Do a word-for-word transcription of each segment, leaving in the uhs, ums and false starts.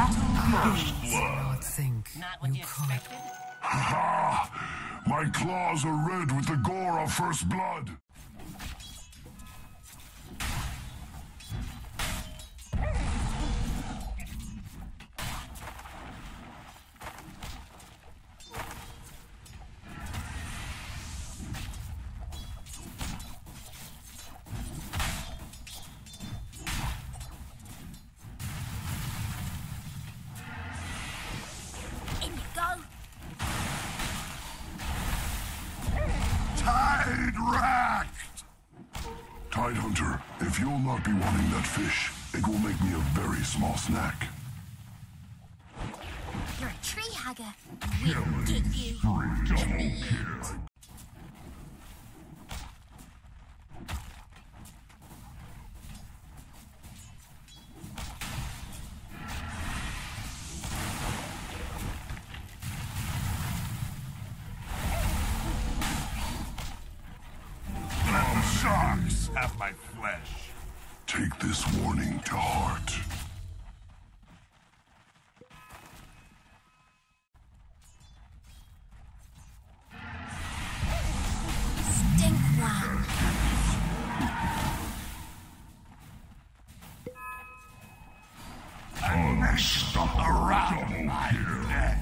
battle First begins. blood. Not think Not what you, you could. expected? Ha! My claws are red with the gore of first blood. In you go. Tide racked! Tide Hunter, if you'll not be wanting that fish, it will make me a very small snack. You're a tree hugger. We'll get you. Double kill. Let the sharks have my flesh. Take this warning to heart. Stink one. Unstoppable Around my neck.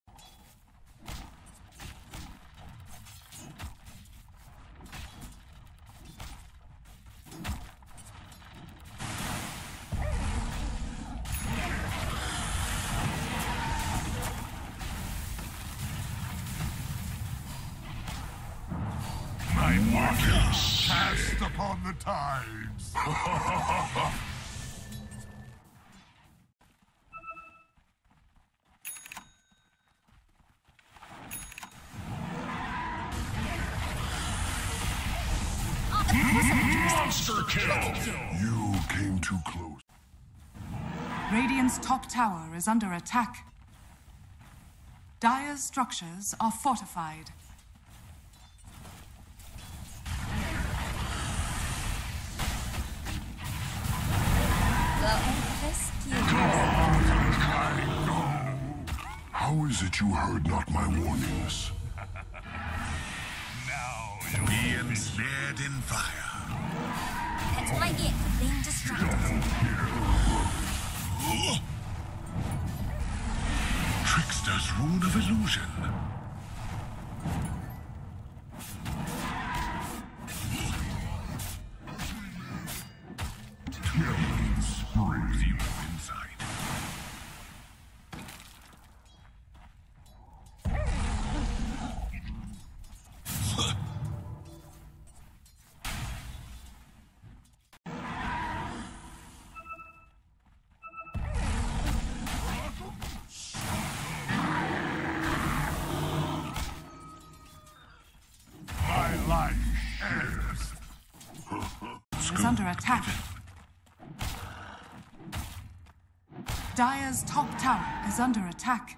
My markers cast upon the tides. Monster kill! You came too close. Radiant's top tower is under attack. Dire's structures are fortified. How is it you heard not my warnings? Now you'll be ensnared in fire. That's what I get for being distracted. Trickster's rune of illusion. Killing spree. Zero inside. My life ends. Is under attack. Dire's top tower is under attack.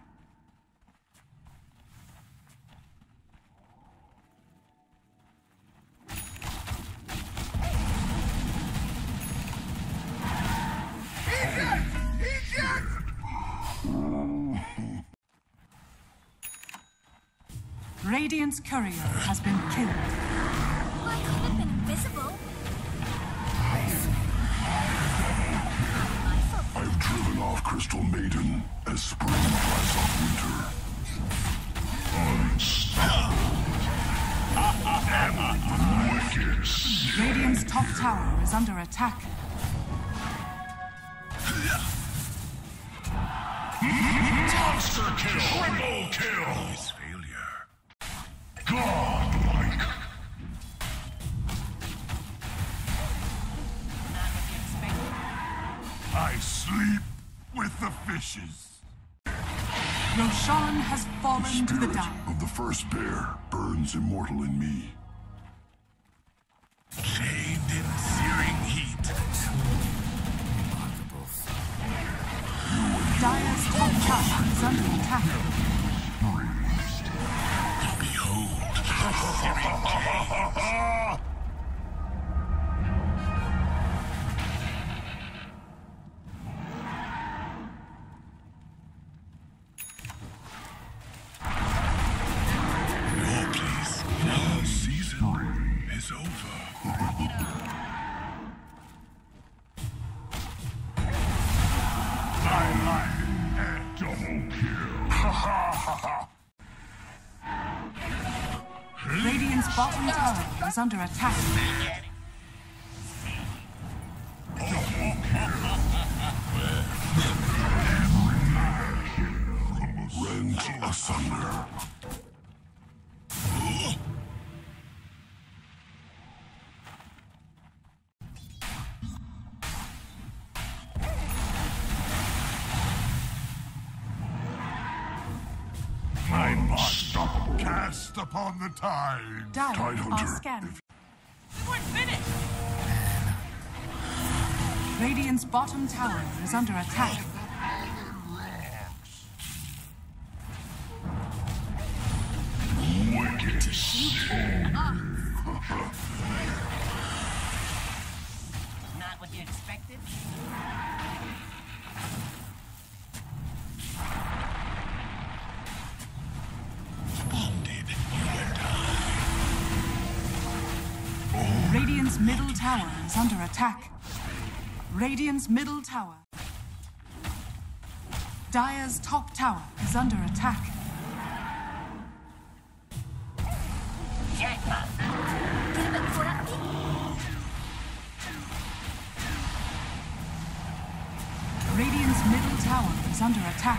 Radiant's courier has been killed. I could have been invisible. I've driven off Crystal Maiden as spring drives off winter. Unstoppable. Wicked. Radiant's top tower is under attack. Monster kill. Triple kill. His failure. Godlike. Not what you expected. I sleep with the fishes. Roshan has fallen to the Spirit dire. of the first bear burns immortal in me. Chained in searing heat. Dire's top tower is under attack. Behold the searing chains. Double kill. Radiant's bottom tower is under attack. Rent asunder. I'm unstoppable. Cast upon the tide. Dire are Tidehunter. scanning. We weren't finished. Radiant's bottom tower is under attack. Wicked soul. Not what you expected. Bonded, you and I. Radiant's middle tower is under attack. Radiant's middle tower. Dire's top tower is under attack. Jackpot. Get a bit caught up, Pete. Radiant's middle tower is under attack.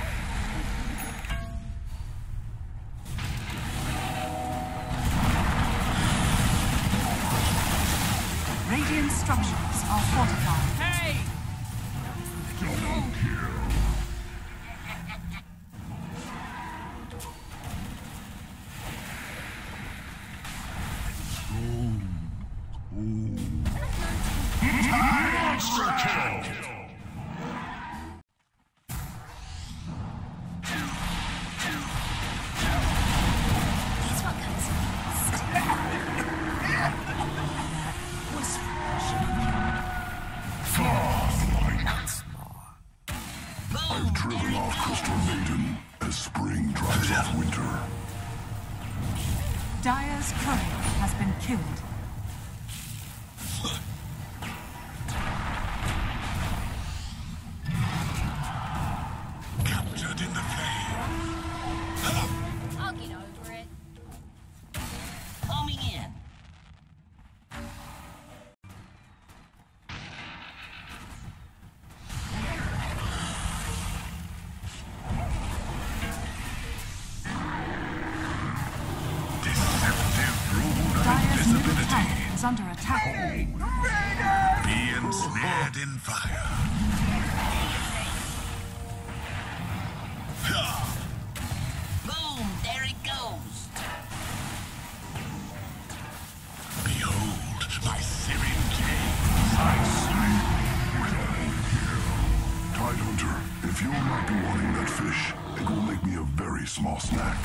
Radiant structures are fortified. Hey! Double kill. Monster kill. Guess what comes next? I've driven off Crystal Maiden as spring drives off winter. Dire's courier has been killed. Captured in the flame. I'll get over it. Homing in. Deceptive brood of Dire's middle invisibility. tower is under attack. Be ensnared in fire. Boom! There it goes. Behold my Syrian king. Tidehunter, if you'll not be wanting that fish, it will make me a very small snack.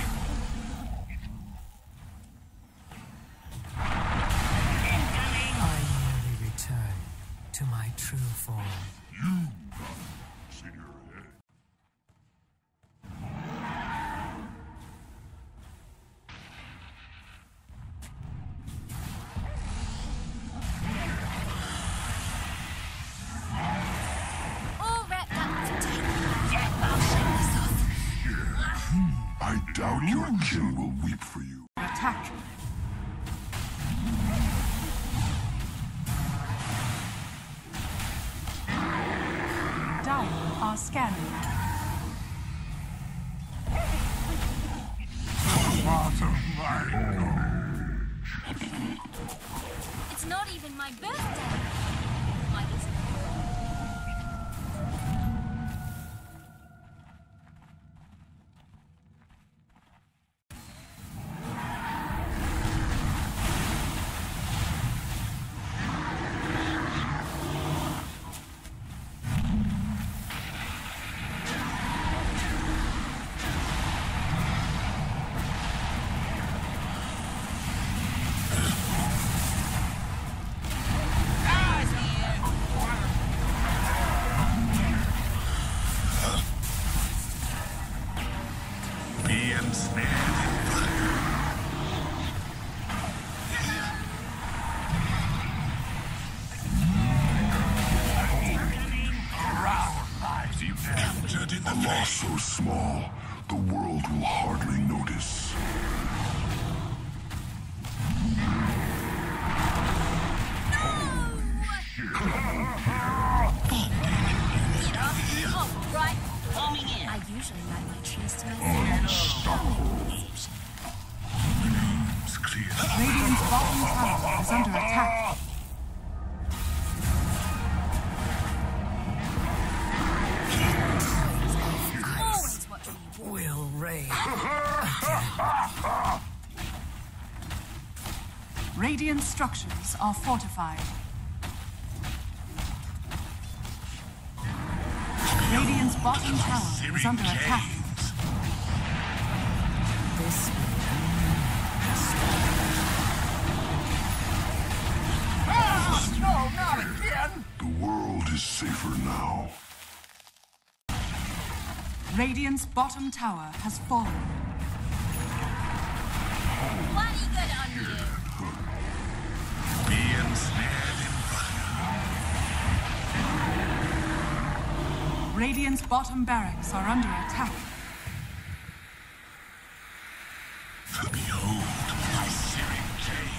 I merely return to my true form. Senior head. All wrapped up to take. I'll shake this off. I doubt your kin will weep for you. Attack. Dire are scanning. Part of my It's not even my birthday. Like, is it? A loss so small, the world will hardly notice. Oh, right. Bombing in. I usually like my trees to myself. Radiant's bottom tower is under attack. Always watch me. Will rain. Radiant structures are fortified. Radiant's bottom tower is under attack. This No, not again! The world is safer now. Radiant's bottom tower has fallen. Bloody good on you. Being snared in fire. Radiant's bottom barracks are under attack. Behold my searing gaze.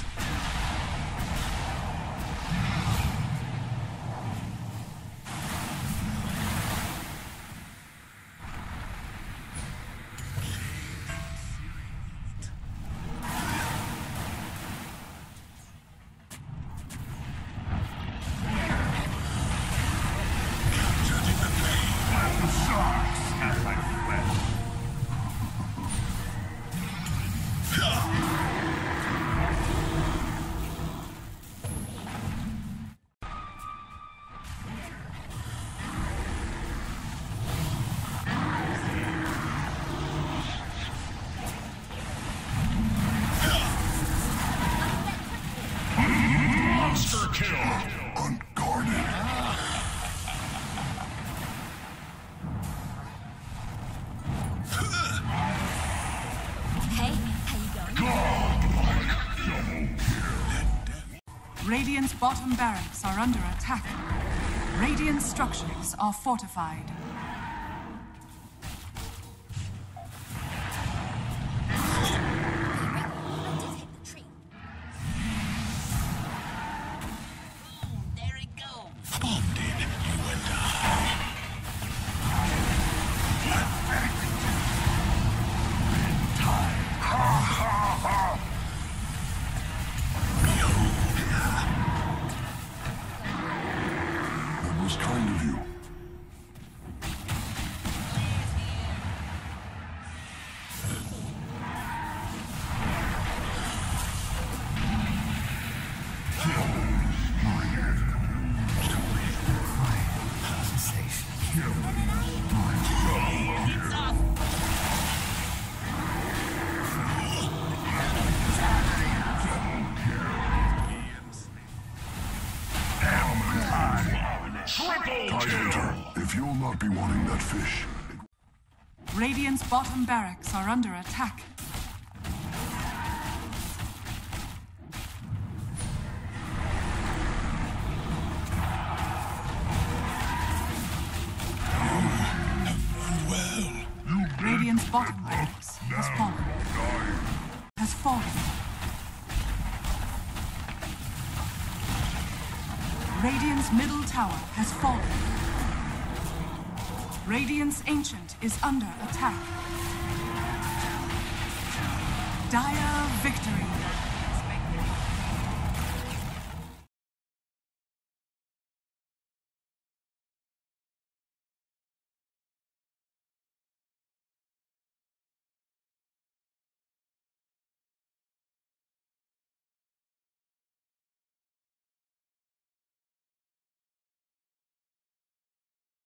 Unguarded. Hey, how you going? Radiant's bottom barracks are under attack. Radiant structures are fortified. That was kind of you. Tidehunter, if you'll not be wanting that fish, Radiant's bottom barracks are under attack. Radiant's bottom barracks has fallen. Has fallen. Radiant's middle tower has fallen. Radiant's Ancient is under attack. Dire victory.